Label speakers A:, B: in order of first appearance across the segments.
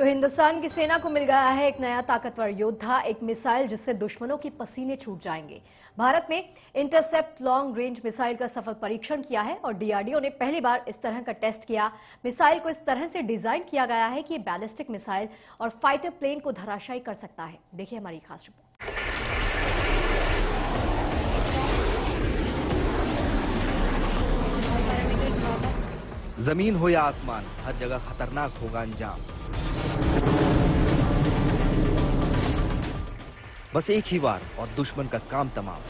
A: तो हिंदुस्तान की सेना को मिल गया है एक नया ताकतवर योद्धा, एक मिसाइल जिससे दुश्मनों के पसीने छूट जाएंगे। भारत ने इंटरसेप्ट लॉन्ग रेंज मिसाइल का सफल परीक्षण किया है और डीआरडीओ ने पहली बार इस तरह का टेस्ट किया। मिसाइल को इस तरह से डिजाइन किया गया है कि बैलिस्टिक मिसाइल और फाइटर प्लेन को धराशायी कर सकता है। देखिए हमारी खास रिपोर्ट।
B: जमीन हो या आसमान, हर जगह खतरनाक होगा अंजाम। बस एक ही बार और दुश्मन का काम तमाम।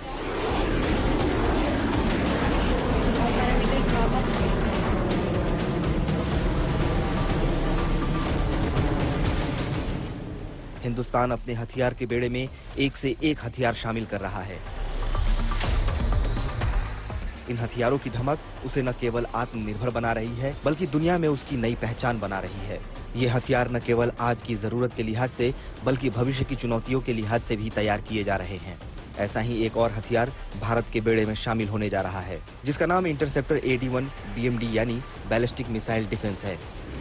B: हिंदुस्तान अपने हथियार के बेड़े में एक से एक हथियार शामिल कर रहा है। इन हथियारों की धमक उसे न केवल आत्मनिर्भर बना रही है, बल्कि दुनिया में उसकी नई पहचान बना रही है। ये हथियार न केवल आज की जरूरत के लिहाज से, बल्कि भविष्य की चुनौतियों के लिहाज से भी तैयार किए जा रहे हैं। ऐसा ही एक और हथियार भारत के बेड़े में शामिल होने जा रहा है, जिसका नाम इंटरसेप्टर AD-1 BMD यानी बैलिस्टिक मिसाइल डिफेंस है।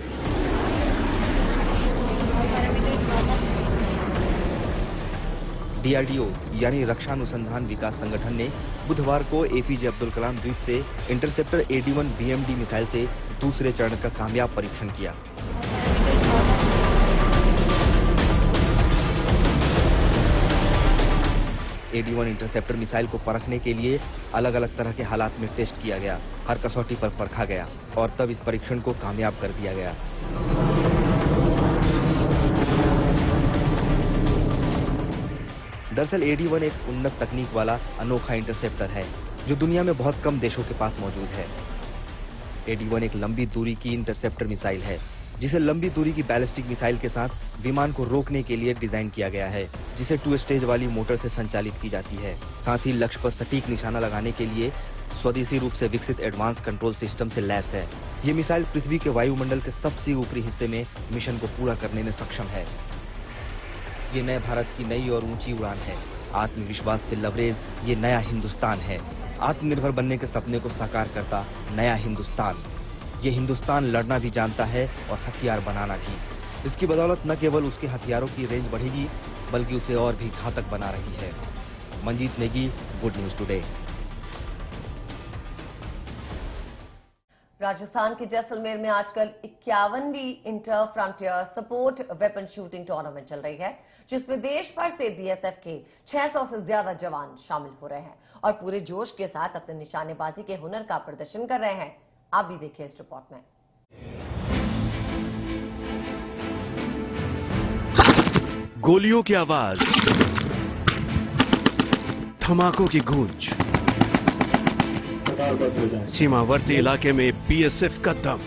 B: डीआरडीओ यानी रक्षा अनुसंधान विकास संगठन ने बुधवार को APJ अब्दुल कलाम द्वीप से इंटरसेप्टर AD-1 BMD मिसाइल से दूसरे चरण का कामयाब परीक्षण किया। AD-1 इंटरसेप्टर मिसाइल को परखने के लिए अलग अलग तरह के हालात में टेस्ट किया गया, हर कसौटी पर परखा गया और तब इस परीक्षण को कामयाब कर दिया गया। दरअसल AD-1 एक उन्नत तकनीक वाला अनोखा इंटरसेप्टर है, जो दुनिया में बहुत कम देशों के पास मौजूद है। AD-1 एक लंबी दूरी की इंटरसेप्टर मिसाइल है, जिसे लंबी दूरी की बैलिस्टिक मिसाइल के साथ विमान को रोकने के लिए डिजाइन किया गया है, जिसे 2 स्टेज वाली मोटर से संचालित की जाती है। साथ ही लक्ष्य पर सटीक निशाना लगाने के लिए स्वदेशी रूप से विकसित एडवांस कंट्रोल सिस्टम से लैस है। ये मिसाइल पृथ्वी के वायुमंडल के सबसे ऊपरी हिस्से में मिशन को पूरा करने में सक्षम है। ये नए भारत की नई और ऊंची उड़ान है। आत्मविश्वास से लबरेज ये नया हिंदुस्तान है। आत्मनिर्भर बनने के सपने को साकार करता नया हिंदुस्तान। ये हिंदुस्तान लड़ना भी जानता है और हथियार बनाना भी। इसकी बदौलत न केवल उसके हथियारों की रेंज बढ़ेगी, बल्कि उसे और भी घातक बना रही है। Manjeet Negi, good news today.
C: Rajasthan के जैसलमेर में आजकल 51वीं inter frontier support weapon shooting tournament चल रही है, जिसमें देश भर से BSF के 600 से ज्यादा जवान शामिल हो रहे हैं और पूरे जोश के साथ अपने निशानेबाजी के हुनर का प्रदर्शन कर रहे हैं। आप भी देखिए इस रिपोर्ट में।
D: गोलियों की आवाज, धमाकों की गूंज, सीमावर्ती इलाके में BSF का दम,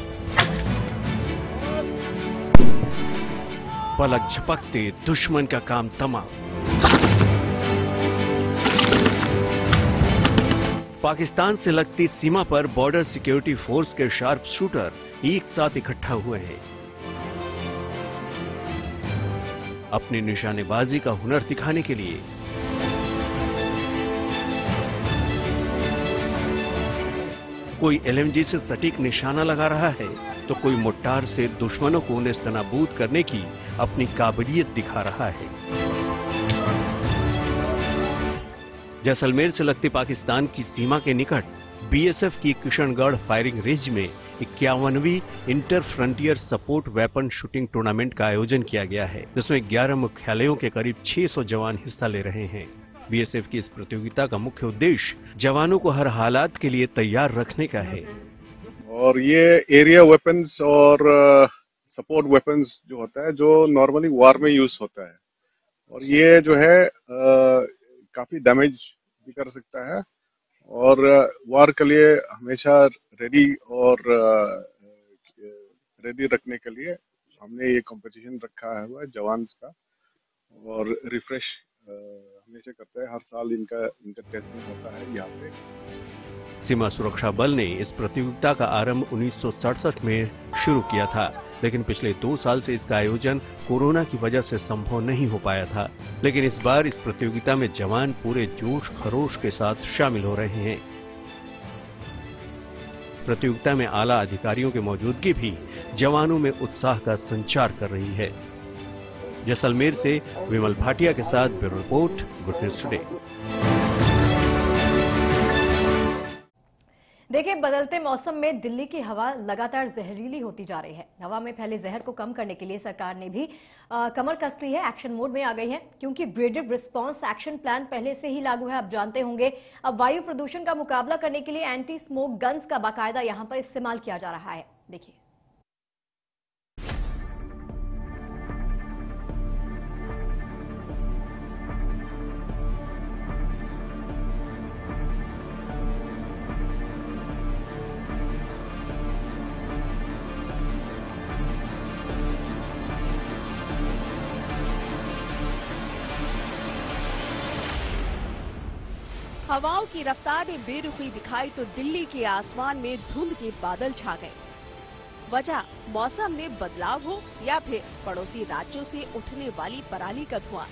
D: पलक झपकते दुश्मन का काम तमाम। पाकिस्तान से लगती सीमा पर बॉर्डर सिक्योरिटी फोर्स के शार्प शूटर एक साथ इकट्ठा हुए हैं। अपनी निशानेबाजी का हुनर दिखाने के लिए कोई LMG से सटीक निशाना लगा रहा है, तो कोई मोर्टार से दुश्मनों को नेस्तनाबूद करने की अपनी काबिलियत दिखा रहा है। जैसलमेर से लगती पाकिस्तान की सीमा के निकट BSF की किशनगढ़ फायरिंग रेंज में 51वीं inter frontier support weapon shooting tournament का आयोजन किया गया है, जिसमें 11 मुख्यालयों के करीब 600 जवान हिस्सा ले रहे हैं। BSF की इस प्रतियोगिता का मुख्य उद्देश्य जवानों को हर हालात के लिए तैयार रखने का है।
E: और ये एरिया वेपन्स और सपोर्ट वेपन्स जो होता है, जो नॉर्मली वार में यूज होता है, और ये जो है काफी डैमेज भी कर सकता है और वार के लिए हमेशा रेडी रखने के लिए हमने ये कंपटीशन रखा हुआ है जवान का, और रिफ्रेश हमेशा करता है। हर साल इनका टेस्टिंग होता है यहाँ पे।
D: सीमा सुरक्षा बल ने इस प्रतियोगिता का आरंभ 1967 में शुरू किया था, लेकिन पिछले 2 साल से इसका आयोजन कोरोना की वजह से संभव नहीं हो पाया था। लेकिन इस बार इस प्रतियोगिता में जवान पूरे जोश खरोश के साथ शामिल हो रहे हैं। प्रतियोगिता में आला अधिकारियों की मौजूदगी भी जवानों में उत्साह का संचार कर रही है। जैसलमेर से विमल भाटिया के साथ bureau report, good news today.
A: देखिए, बदलते मौसम में दिल्ली की हवा लगातार जहरीली होती जा रही है। हवा में फैले जहर को कम करने के लिए सरकार ने भी कमर कस ली है, एक्शन मोड में आ गई है, क्योंकि ग्रेडेड रिस्पांस एक्शन प्लान पहले से ही लागू है। आप जानते होंगे, अब वायु प्रदूषण का मुकाबला करने के लिए एंटी स्मोक गन्स का बाकायदा यहां पर इस्तेमाल किया जा रहा है। देखिए,
F: हवाओं की रफ्तार ने बेरुखी दिखाई तो दिल्ली के आसमान में धुंध के बादल छा गए। वजह मौसम में बदलाव हो या फिर पड़ोसी राज्यों से उठने वाली पराली का धुआं।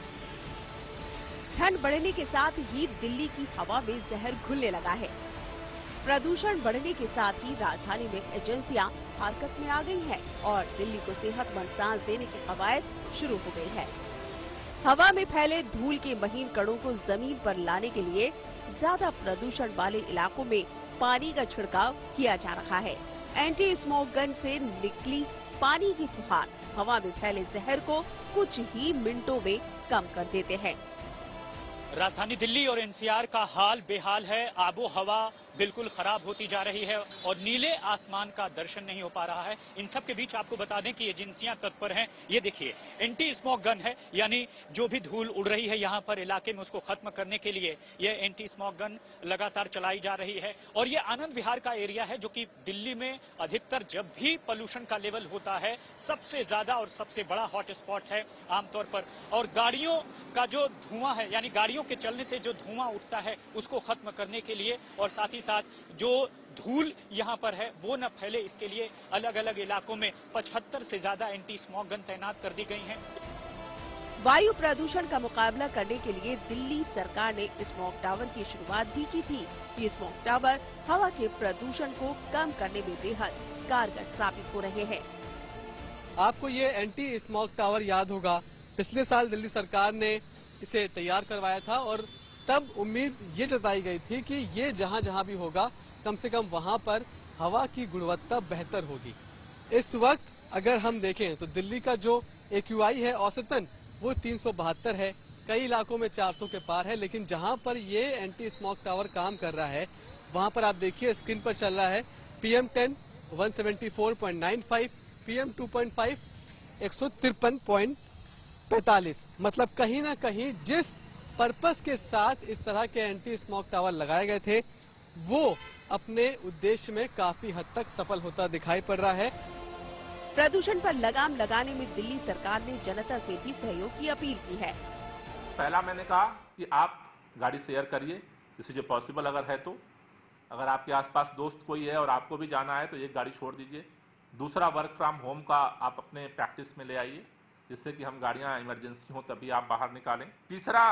F: ठंड बढ़ने के साथ ही दिल्ली की हवा में जहर घुलने लगा है। प्रदूषण बढ़ने के साथ ही राजधानी में एजेंसियां हरकत में आ गई हैं और दिल्ली को सेहतमंद सांस देने की कवायद शुरू हो गई है। हवा में फैले धूल के महीन कणों को जमीन पर लाने के लिए ज्यादा प्रदूषण वाले इलाकों में पानी का छिड़काव किया जा रहा है। एंटी स्मोक गन से निकली पानी की फुहार हवा में फैले जहर को कुछ ही मिनटों में कम कर देते हैं।
G: राजधानी दिल्ली और एनसीआर का हाल बेहाल है। आबो हवा बिल्कुल खराब होती जा रही है और नीले आसमान का दर्शन नहीं हो पा रहा है। इन सब के बीच आपको बता दें कि एजेंसियां तत्पर हैं। ये देखिए, एंटी स्मोक गन है, यानी जो भी धूल उड़ रही है यहाँ पर इलाके में उसको खत्म करने के लिए ये एंटी स्मोक गन लगातार चलाई जा रही है। और ये आनंद विहार का एरिया है, जो कि दिल्ली में अधिकतर जब भी पोल्यूशन का लेवल होता है सबसे ज्यादा और सबसे बड़ा हॉट स्पॉट है आमतौर पर। और गाड़ियों का जो धुआं है, यानी गाड़ियों के चलने से जो धुआं उठता है उसको खत्म करने के लिए और साथ ही साथ जो धूल यहां पर है वो न फैले, इसके लिए अलग अलग इलाकों में 75 से ज्यादा एंटी स्मोक गन तैनात कर दी गई हैं।
F: वायु प्रदूषण का मुकाबला करने के लिए दिल्ली सरकार ने स्मोक टावर की शुरुआत भी की थी। ये स्मोक टावर हवा के प्रदूषण को कम करने में बेहद कारगर साबित हो रहे हैं।
H: आपको ये एंटी स्मोक टावर याद होगा, पिछले साल दिल्ली सरकार ने इसे तैयार करवाया था और तब उम्मीद ये जताई गई थी कि ये जहां जहां भी होगा कम से कम वहां पर हवा की गुणवत्ता बेहतर होगी। इस वक्त अगर हम देखें तो दिल्ली का जो AQI है औसतन वो 372 है, कई इलाकों में 400 के पार है। लेकिन जहां पर ये एंटी स्मोक टावर काम कर रहा है वहां पर आप देखिए स्क्रीन पर चल रहा है PM10 174.95, PM 2.5 153.45। मतलब कहीं ना कहीं जिस पर्पस के साथ इस तरह के एंटी स्मोक टावर लगाए गए थे वो अपने उद्देश्य में काफी हद तक सफल होता दिखाई पड़ रहा है।
F: प्रदूषण पर लगाम लगाने में दिल्ली सरकार ने जनता से भी सहयोग की अपील की है।
I: पहला मैंने कहा कि आप गाड़ी शेयर करिए, किसी जो पॉसिबल अगर है तो। अगर आपके आसपास दोस्त कोई है और आपको भी जाना है तो एक गाड़ी छोड़ दीजिए। दूसरा, वर्क फ्रॉम होम का आप अपने प्रैक्टिस में ले आइए, जिससे कि हम गाड़ियां इमरजेंसी हो तभी आप बाहर निकालें। तीसरा,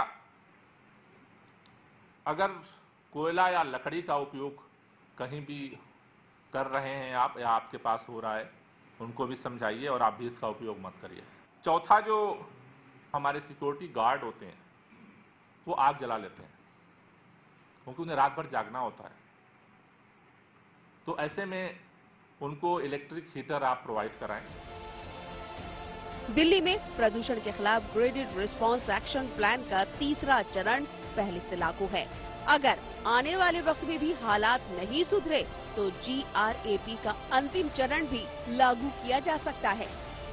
I: अगर कोयला या लकड़ी का उपयोग कहीं भी कर रहे हैं आप या आपके पास हो रहा है, उनको भी समझाइए और आप भी इसका उपयोग मत करिए। चौथा, जो हमारे सिक्योरिटी गार्ड होते हैं वो आग जला लेते हैं क्योंकि उन्हें रात भर जागना होता है, तो ऐसे में उनको इलेक्ट्रिक हीटर आप प्रोवाइड कराएं।
F: दिल्ली में प्रदूषण के खिलाफ ग्रेडेड रिस्पांस एक्शन प्लान का तीसरा चरण पहले से लागू है। अगर आने वाले वक्त में भी हालात नहीं सुधरे तो GRAP का अंतिम चरण भी लागू किया जा सकता है।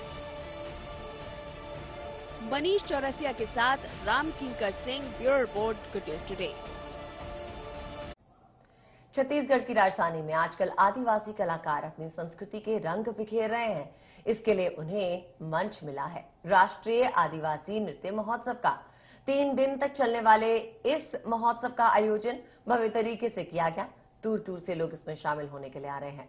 F: मनीष चौरसिया के साथ Ram Kinkar Singh, bureau report, good news today.
C: Chhattisgarh की राजधानी में आजकल आदिवासी कलाकार अपनी संस्कृति के रंग बिखेर रहे हैं। इसके लिए उन्हें मंच मिला है। राष्ट्रीय आदिवासी नृत्य महोत्सव का 3 दिन तक चलने वाले इस महोत्सव का आयोजन भव्य तरीके से किया गया। दूर दूर से लोग इसमें शामिल होने के लिए आ रहे हैं।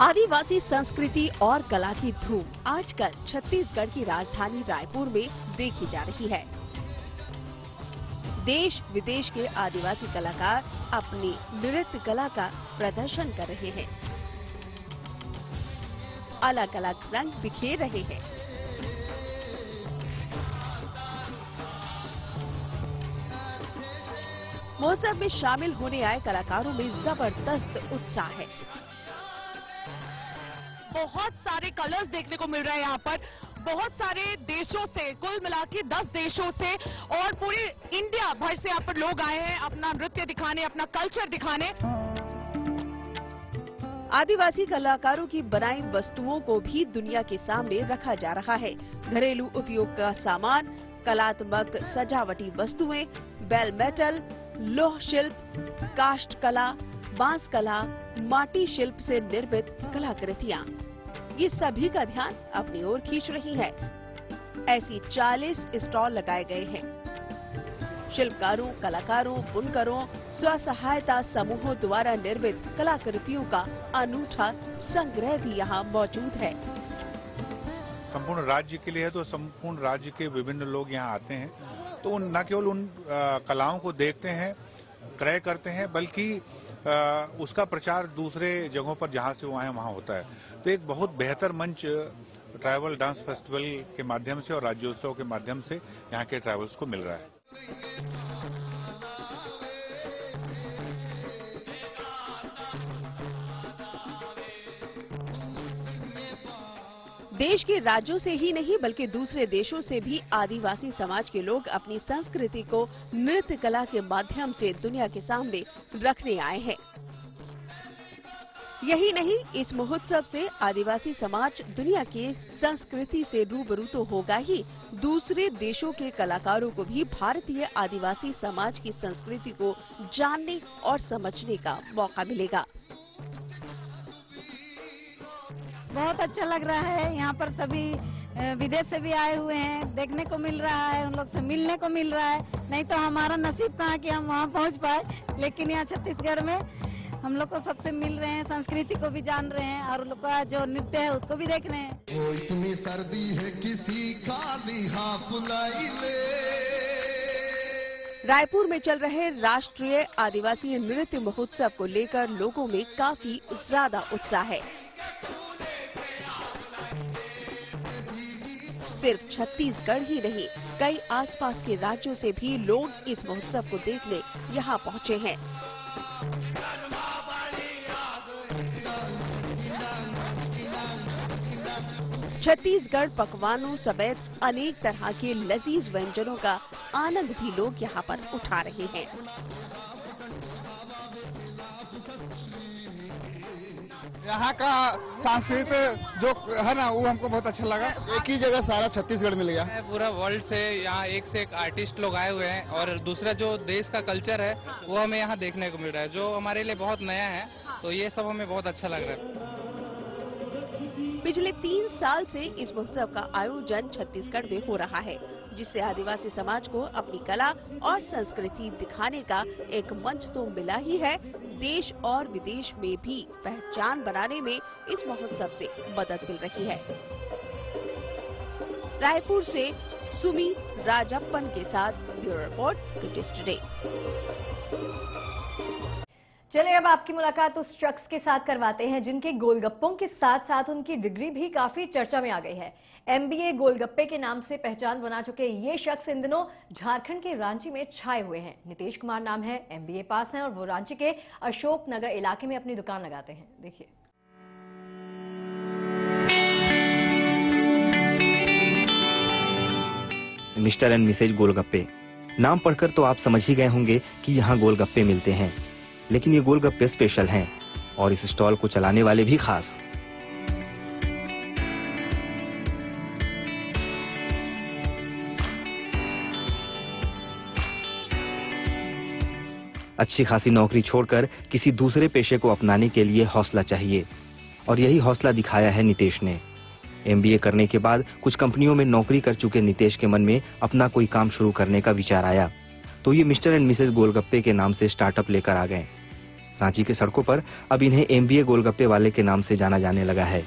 F: आदिवासी संस्कृति और कला की धूम आजकल छत्तीसगढ़ की राजधानी रायपुर में देखी जा रही है। देश विदेश के आदिवासी कलाकार अपनी नृत्य कला का प्रदर्शन कर रहे हैं, अलग अलग रंग बिखेर रहे हैं। महोत्सव में शामिल होने आए कलाकारों में जबरदस्त उत्साह है।
J: बहुत सारे कलर्स देखने को मिल रहे हैं यहाँ पर, बहुत सारे देशों से, कुल मिला के 10 देशों से और पूरे इंडिया भर से यहाँ पर लोग आए हैं अपना नृत्य दिखाने, अपना कल्चर दिखाने।
F: आदिवासी कलाकारों की बनाई वस्तुओं को भी दुनिया के सामने रखा जा रहा है। घरेलू उपयोग का सामान, कलात्मक सजावटी वस्तुएं, बेल मेटल, लौह शिल्प, काष्ठ कला, बांस कला, माटी शिल्प से निर्मित कलाकृतियां, ये सभी का ध्यान अपनी ओर खींच रही है। ऐसी 40 स्टॉल लगाए गए हैं। शिल्पकारों, कलाकारों, बुनकरों, स्व सहायता समूहों द्वारा निर्मित कलाकृतियों का अनूठा संग्रह भी यहाँ मौजूद है।
K: संपूर्ण राज्य के लिए है तो संपूर्ण राज्य के विभिन्न लोग यहाँ आते हैं, तो न केवल उन कलाओं को देखते हैं, क्रय करते हैं, बल्कि उसका प्रचार दूसरे जगहों पर जहां से वो आए वहां होता है। तो एक बहुत बेहतर मंच ट्राइबल डांस फेस्टिवल के माध्यम से और राज्योत्सव के माध्यम से यहाँ के ट्राइबल्स को मिल रहा है।
F: देश के राज्यों से ही नहीं बल्कि दूसरे देशों से भी आदिवासी समाज के लोग अपनी संस्कृति को नृत्य कला के माध्यम से दुनिया के सामने रखने आए हैं। यही नहीं, इस महोत्सव से आदिवासी समाज दुनिया की संस्कृति से रूबरू तो होगा ही, दूसरे देशों के कलाकारों को भी भारतीय आदिवासी समाज की संस्कृति को जानने और समझने का मौका मिलेगा।
L: बहुत अच्छा लग रहा है। यहाँ पर सभी विदेश से भी आए हुए हैं, देखने को मिल रहा है, उन लोग से मिलने को मिल रहा है। नहीं तो हमारा नसीब कहाँ कि हम वहाँ पहुँच पाए, लेकिन यहाँ छत्तीसगढ़ में हम लोग को सबसे मिल रहे हैं, संस्कृति को भी जान रहे हैं और लोग का जो नृत्य है उसको भी देख रहे हैं।
M: वो इतनी सर्दी है किसी खाली हाथ लाई ले।
F: रायपुर में चल रहे राष्ट्रीय आदिवासी नृत्य महोत्सव को लेकर लोगों में काफी ज्यादा उत्साह है। सिर्फ छत्तीसगढ़ ही नहीं, कई आसपास के राज्यों से भी लोग इस महोत्सव को देखने यहाँ पहुँचे हैं। छत्तीसगढ़ पकवानों समेत अनेक तरह के लजीज व्यंजनों का आनंद भी लोग यहाँ पर उठा रहे हैं।
N: यहाँ का सांस्कृतिक जो है ना, वो हमको बहुत अच्छा लगा।
O: एक ही जगह सारा छत्तीसगढ़ मिल गया।
P: पूरा वर्ल्ड से यहाँ एक से एक आर्टिस्ट लोग आए हुए हैं और दूसरा जो देश का कल्चर है वो हमें यहाँ देखने को मिल रहा है, जो हमारे लिए बहुत नया है। तो ये सब हमें बहुत अच्छा लग रहा है।
F: पिछले 3 साल से इस महोत्सव का आयोजन छत्तीसगढ़ में हो रहा है, जिससे आदिवासी समाज को अपनी कला और संस्कृति दिखाने का एक मंच तो मिला ही है, देश और विदेश में भी पहचान बनाने में इस महोत्सव से मदद मिल रही है। रायपुर से सुमी राजप्पन के साथ bureau report, good news today.
A: चलिए अब आपकी मुलाकात उस शख्स के साथ करवाते हैं जिनके गोलगप्पों के साथ साथ उनकी डिग्री भी काफी चर्चा में आ गई है। MBA गोलगप्पे के नाम से पहचान बना चुके ये शख्स इन दिनों झारखंड के रांची में छाए हुए हैं। नीतीश कुमार नाम है, MBA पास हैं और वो रांची के अशोक नगर इलाके में अपनी दुकान लगाते हैं। देखिए।
B: मिस्टर एंड मिसेज गोलगप्पे, नाम पढ़कर तो आप समझ ही गए होंगे कि यहाँ गोलगप्पे मिलते हैं, लेकिन ये गोलगप्पे स्पेशल हैं और इस स्टॉल को चलाने वाले भी खास। अच्छी खासी नौकरी छोड़कर किसी दूसरे पेशे को अपनाने के लिए हौसला चाहिए और यही हौसला दिखाया है नीतीश ने। MBA करने के बाद कुछ कंपनियों में नौकरी कर चुके नीतीश के मन में अपना कोई काम शुरू करने का विचार आया, तो ये मिस्टर एंड मिसेज गोलगप्पे के नाम से स्टार्टअप लेकर आ गए। रांची के सड़कों पर अब इन्हें MBA गोलगप्पे वाले के नाम से जाना जाने लगा है।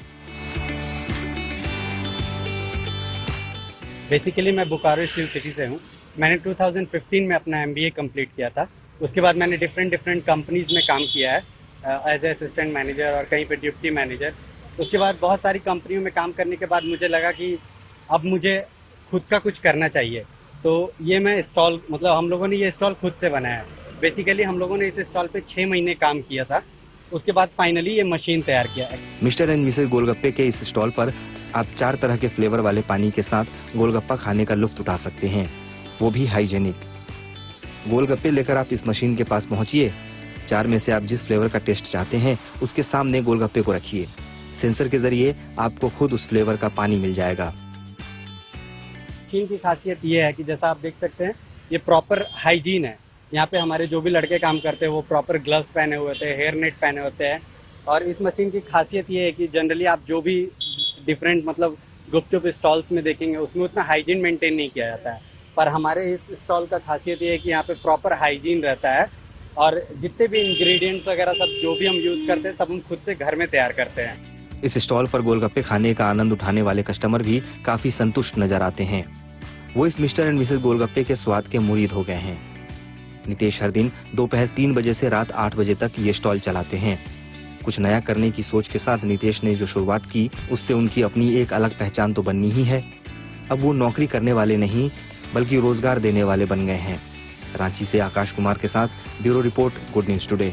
Q: बेसिकली मैं बोकारो स्टील सिटी से हूँ। मैंने 2015 में अपना MBA कंप्लीट किया था। उसके बाद मैंने डिफरेंट कंपनीज में काम किया है एज ए असिस्टेंट मैनेजर और कहीं पे डिप्टी मैनेजर। उसके बाद बहुत सारी कंपनियों में काम करने के बाद मुझे लगा कि अब मुझे खुद का कुछ करना चाहिए। तो ये मैं स्टॉल मतलब हम लोगों ने ये स्टॉल खुद से बनाया है। बेसिकली हम लोगों ने इस स्टॉल पे 6 महीने काम किया था। उसके बाद फाइनली ये मशीन तैयार किया है।
B: मिस्टर एंड मिसेस गोलगप्पे के इस स्टॉल पर आप 4 तरह के फ्लेवर वाले पानी के साथ गोलगप्पा खाने का लुत्फ उठा सकते हैं, वो भी हाइजेनिक। गोलगप्पे लेकर आप इस मशीन के पास पहुंचिए। 4 में से आप जिस फ्लेवर का टेस्ट चाहते हैं उसके सामने गोलगप्पे को रखिए। सेंसर के जरिए आपको खुद उस फ्लेवर का पानी मिल जाएगा।
Q: मशीन की खासियत ये है कि जैसा आप देख सकते हैं ये प्रॉपर हाइजीन है। यहाँ पे हमारे जो भी लड़के काम करते हैं वो प्रॉपर ग्लव्स पहने हुए थे, हेयर नेट पहने होते हैं। और इस मशीन की खासियत ये है कि जनरली आप जो भी डिफरेंट मतलब गुपचुप स्टॉल्स में देखेंगे उसमें उतना हाइजीन मेंटेन नहीं किया जाता है, पर हमारे इस स्टॉल का खासियत ये है कि यहाँ पे प्रॉपर हाइजीन रहता है और जितने भी इंग्रेडिएंट्स वगैरह सब जो भी हम यूज करते हैं सब हम खुद से घर में तैयार करते हैं।
B: इस स्टॉल पर गोलगप्पे खाने का आनंद उठाने वाले कस्टमर भी काफी संतुष्ट नजर आते हैं। वो इस मिस्टर एंड मिसेस गोलगप्पे के स्वाद के मुरीद हो गए हैं। नितेश हर दिन दोपहर 3 बजे से रात 8 बजे तक ये स्टॉल चलाते हैं। कुछ नया करने की सोच के साथ नितेश ने जो शुरुआत की उससे उनकी अपनी एक अलग पहचान तो बननी ही है। अब वो नौकरी करने वाले नहीं बल्कि रोजगार देने वाले बन गए हैं। रांची से आकाश कुमार के साथ bureau report, good news today.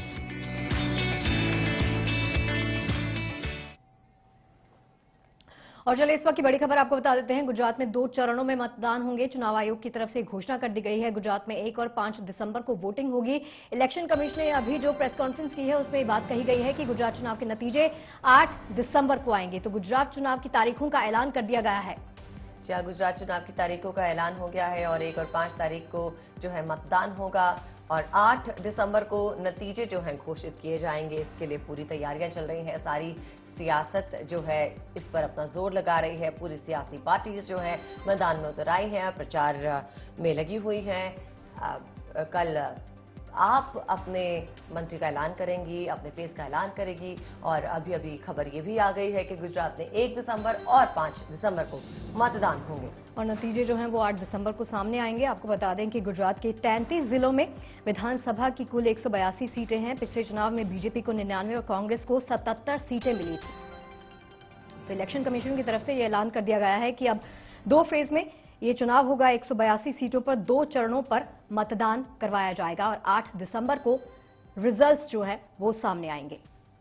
A: और चलिए इस वक्त की बड़ी खबर आपको बता देते हैं। गुजरात में 2 चरणों में मतदान होंगे। चुनाव आयोग की तरफ से घोषणा कर दी गई है। गुजरात में 1 और 5 दिसंबर को वोटिंग होगी। इलेक्शन कमीशन ने अभी जो प्रेस कॉन्फ्रेंस की है उसमें ये बात कही गई है कि गुजरात चुनाव के नतीजे 8 दिसंबर को आएंगे। तो गुजरात चुनाव की तारीखों का ऐलान कर दिया गया है।
C: जहां गुजरात चुनाव की तारीखों का ऐलान हो गया है और 1 और 5 तारीख को जो है मतदान होगा और 8 दिसंबर को नतीजे जो हैं घोषित किए जाएंगे। इसके लिए पूरी तैयारियां चल रही हैं। सारी सियासत जो है इस पर अपना जोर लगा रही है। पूरी सियासी पार्टीज जो है मैदान में उतर आई हैं, प्रचार में लगी हुई हैं। कल आप अपने मंत्री का ऐलान करेंगी, अपने फेस का ऐलान करेगी और अभी अभी खबर ये भी आ गई है कि गुजरात में 1 दिसंबर और 5 दिसंबर को मतदान होंगे
A: और नतीजे जो हैं वो 8 दिसंबर को सामने आएंगे। आपको बता दें कि गुजरात के 33 जिलों में विधानसभा की कुल 182 सीटें हैं। पिछले चुनाव में बीजेपी को 99 और कांग्रेस को 77 सीटें मिली थी। तो इलेक्शन कमीशन की तरफ से यह ऐलान कर दिया गया है कि अब 2 फेज में ये चुनाव होगा। 182 सीटों पर 2 चरणों पर मतदान करवाया जाएगा और 8 दिसंबर को रिजल्ट्स जो है वो सामने आएंगे।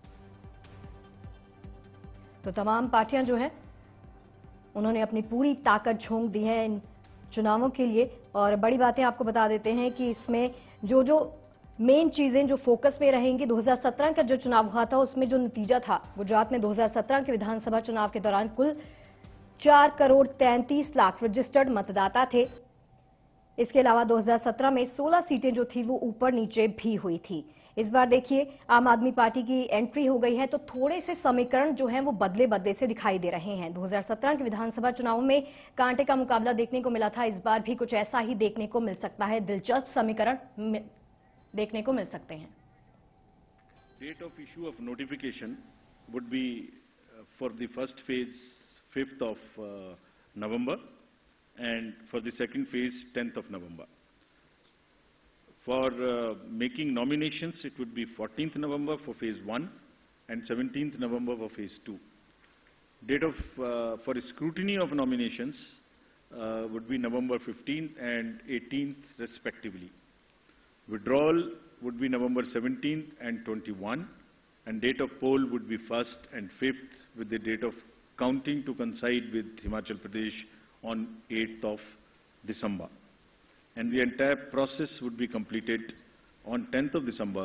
A: तो तमाम पार्टियां जो हैं उन्होंने अपनी पूरी ताकत झोंक दी है इन चुनावों के लिए। और बड़ी बातें आपको बता देते हैं कि इसमें जो मेन चीजें जो फोकस में रहेंगी, 2017 का जो चुनाव हुआ था उसमें जो नतीजा था गुजरात में 2017 के विधानसभा चुनाव के दौरान कुल 4 करोड़ 33 लाख रजिस्टर्ड मतदाता थे। इसके अलावा 2017 में 16 सीटें जो थी वो ऊपर नीचे भी हुई थी। इस बार देखिए आम आदमी पार्टी की एंट्री हो गई है तो थोड़े से समीकरण जो हैं वो बदले से दिखाई दे रहे हैं। 2017 के विधानसभा चुनाव में कांटे का मुकाबला देखने को मिला था। इस बार भी कुछ ऐसा ही देखने को मिल सकता है। दिलचस्प समीकरण देखने को मिल सकते हैं।
R: Date of issue of notification would be for the first phase 5th of November and for the second phase 10th of November. For making nominations it would be 14th November for phase 1 and 17th November for phase 2. Date of for scrutiny of nominations would be November 15th and 18th respectively. Withdrawal would be November 17th and 21, and date of poll would be 1st and 5th, with the date of counting to coincide with Himachal Pradesh on 8th of December. And the entire process would be completed on 10th of December.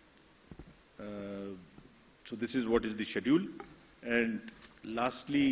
R: So this is what is the schedule. And lastly,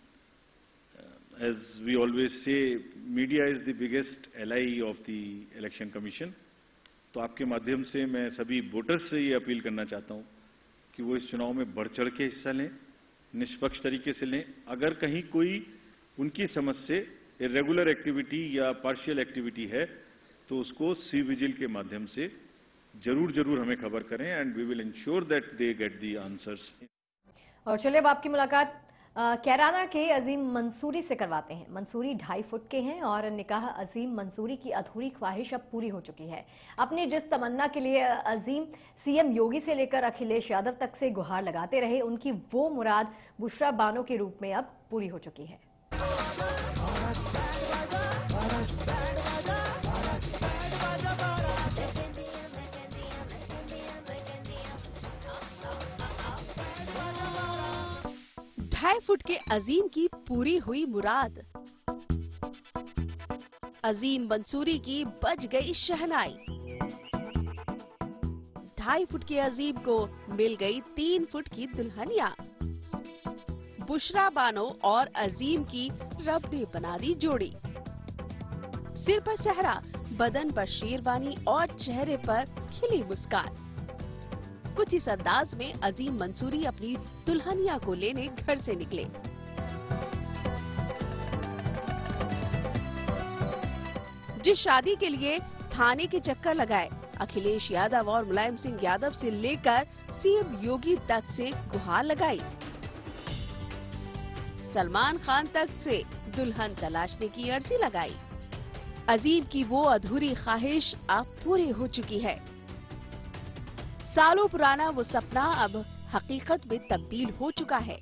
R: as we always say, media is the biggest ally of the Election Commission. तो आपके माध्यम से मैं सभी voters से ये appeal करना चाहता हूं कि वो इस चुनाव में बढ़ चढ़ के हिस्सा लें, निष्पक्ष तरीके से लें। अगर कहीं कोई उनकी समझ से इरेगुलर एक्टिविटी या पार्शियल एक्टिविटी है तो उसको सी विजिल के माध्यम से जरूर हमें खबर करें and we will ensure that they get the answers.
A: और चलिए अब आपकी मुलाकात कैराना के अजीम मंसूरी से करवाते हैं। मंसूरी 2.5 फुट के हैं और निकाह अजीम मंसूरी की अधूरी ख्वाहिश अब पूरी हो चुकी है। अपनी जिस तमन्ना के लिए अजीम सीएम योगी से लेकर अखिलेश यादव तक से गुहार लगाते रहे, उनकी वो मुराद बुशरा बानो के रूप में अब पूरी हो चुकी है।
F: 2.5 फुट के अजीम की पूरी हुई मुराद। अजीम मंसूरी की बज गई शहनाई। 2.5 फुट के अजीम को मिल गई 3 फुट की दुल्हनिया। बुशरा बानो और अजीम की रब ने बना दी जोड़ी। सिर पर सहरा, बदन पर शेरवानी और चेहरे पर खिली मुस्कान। कुछ इस अंदाज में अजीम मंसूरी अपनी दुल्हनिया को लेने घर से निकले। जिस शादी के लिए थाने के चक्कर लगाए, अखिलेश यादव और मुलायम सिंह यादव से लेकर सीएम योगी तक से गुहार लगाई। सलमान खान तक से दुल्हन तलाशने की अर्जी लगाई। अजीम की वो अधूरी ख्वाहिश अब पूरी हो चुकी है। सालों पुराना वो सपना अब हकीकत में तब्दील हो चुका है।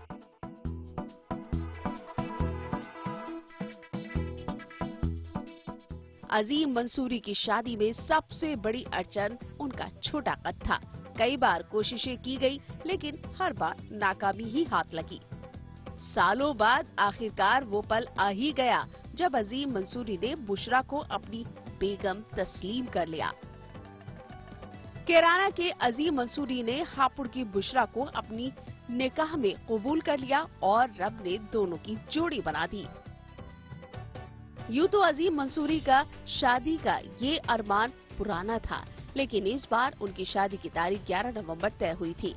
F: अजीम मंसूरी की शादी में सबसे बड़ी अड़चन उनका छोटा कद था। कई बार कोशिशें की गई, लेकिन हर बार नाकामी ही हाथ लगी। सालों बाद आखिरकार वो पल आ ही गया जब अजीम मंसूरी ने बुशरा को अपनी बेगम तस्लीम कर लिया। कैराना के अजीम मंसूरी ने हापुड़ की बुशरा को अपनी निकाह में कबूल कर लिया और रब ने दोनों की जोड़ी बना दी। यूं तो अजीम मंसूरी का शादी का ये अरमान पुराना था, लेकिन इस बार उनकी शादी की तारीख 11 नवंबर तय हुई थी।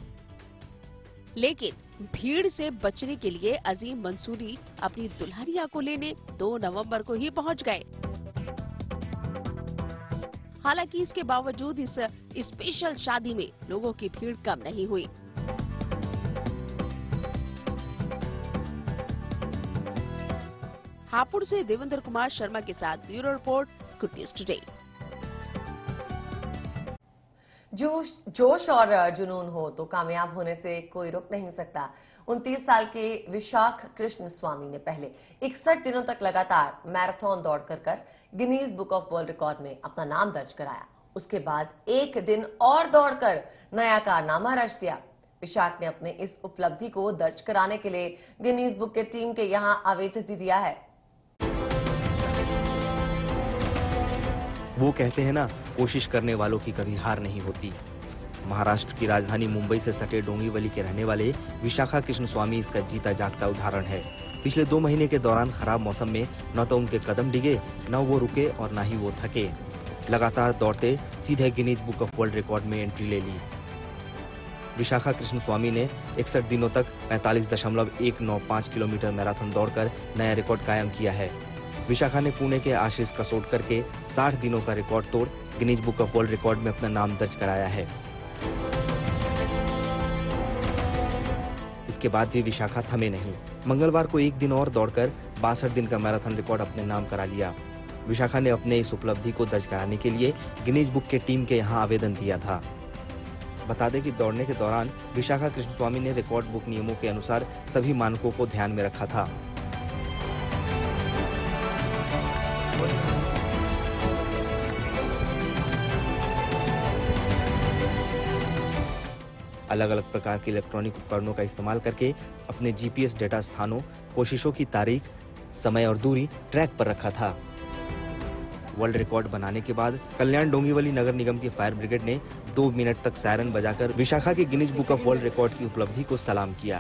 F: लेकिन भीड़ से बचने के लिए अजीम मंसूरी अपनी दुल्हनिया को लेने 2 नवंबर को ही पहुंच गए। हालांकि इसके बावजूद इस स्पेशल शादी में लोगों की भीड़ कम नहीं हुई। हापुड़ से देवेंद्र कुमार शर्मा के साथ bureau report, good news today.
C: जोश और जुनून हो तो कामयाब होने से कोई रोक नहीं सकता। 29 साल के विशाख कृष्ण स्वामी ने पहले 61 दिनों तक लगातार मैराथन दौड़ कर Guinness book of world record में अपना नाम दर्ज कराया। उसके बाद एक दिन और दौड़कर नया कारनामा रच दिया। विशाख ने अपने इस उपलब्धि को दर्ज कराने के लिए गिनीज बुक के टीम के यहां आवेदन भी दिया है।
B: वो कहते हैं ना, कोशिश करने वालों की कभी हार नहीं होती। महाराष्ट्र की राजधानी मुंबई से सटे डोंगीवली के रहने वाले विशाखा कृष्ण स्वामी इसका जीता जागता उदाहरण है। पिछले 2 महीने के दौरान खराब मौसम में न तो उनके कदम डिगे, न वो रुके और न ही वो थके। लगातार दौड़ते सीधे Guinness book of world record में एंट्री ले ली। विशाखा कृष्ण स्वामी ने 61 दिनों तक 45.195 किलोमीटर मैराथन दौड़कर नया रिकॉर्ड कायम किया है। विशाखा ने पुणे के आशीष कसोटकर के 60 दिनों का रिकॉर्ड तोड़ Guinness book of world record में अपना नाम दर्ज कराया है। इसके बाद भी विशाखा थमे नहीं। मंगलवार को एक दिन और दौड़कर 62 दिन का मैराथन रिकॉर्ड अपने नाम करा लिया। विशाखा ने अपने इस उपलब्धि को दर्ज कराने के लिए गिनीज बुक के टीम के यहां आवेदन दिया था। बता दें कि दौड़ने के दौरान विशाखा कृष्ण स्वामी ने रिकॉर्ड बुक नियमों के अनुसार सभी मानकों को ध्यान में रखा था। अलग अलग प्रकार के इलेक्ट्रॉनिक उपकरणों का इस्तेमाल करके अपने जीपीएस डेटा स्थानों, कोशिशों की तारीख, समय और दूरी ट्रैक पर रखा था। वर्ल्ड रिकॉर्ड बनाने के बाद कल्याण डोंगीवली नगर निगम की फायर ब्रिगेड ने 2 मिनट तक सायरन बजाकर विशाखा की Guinness book of world record की उपलब्धि को सलाम किया।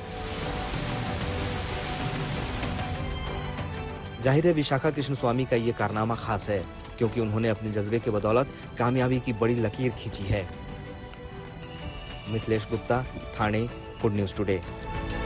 B: जाहिर है विशाखा कृष्ण स्वामी का ये कारनामा खास है, क्योंकि उन्होंने अपने जज्बे के बदौलत कामयाबी की बड़ी लकीर खींची है। Mithilesh Gupta, Thane, good news today.